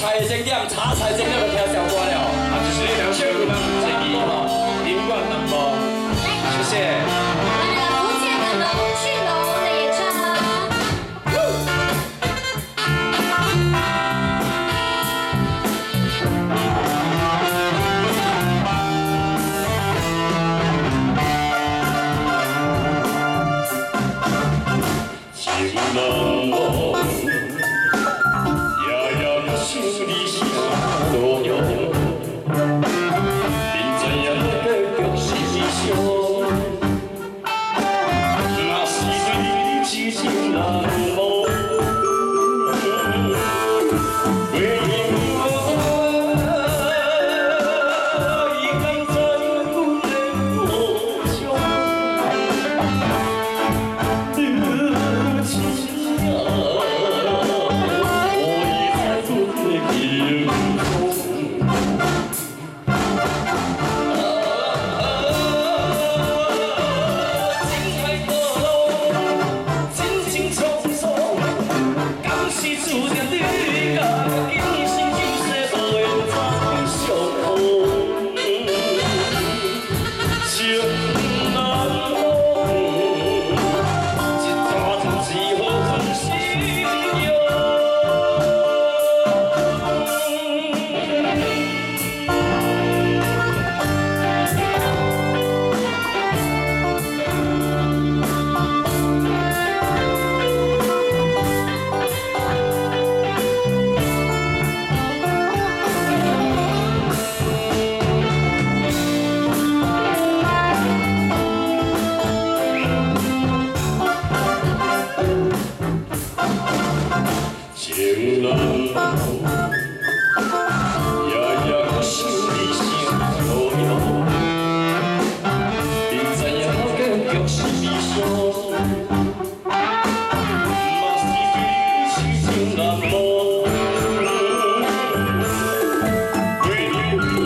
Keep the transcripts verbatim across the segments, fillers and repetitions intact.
菜的经验，炒菜经验就听上多了。啊，就是你两小姑娘建议哈，宾馆能不？谢谢。那个福建的龙旭龙的演唱。情难忘，夜夜想你是多样，明知影结局是伤，若是对你痴情难忘。 情难忘，夜夜我想你想路遥，明知影结局是悲伤，嘛是对你痴情难忘。为你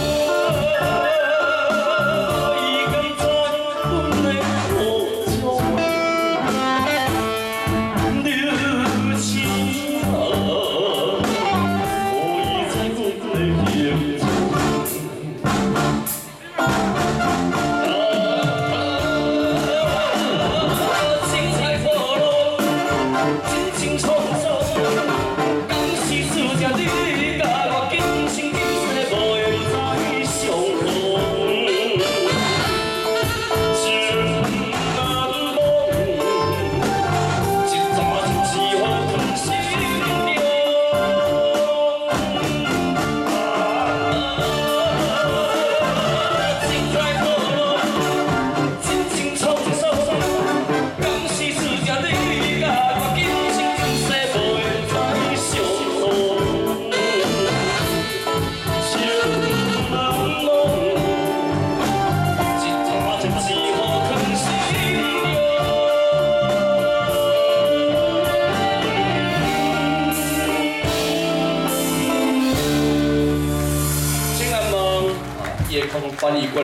我，已甘在阮的苦衷，留情。 夜空翻译过来。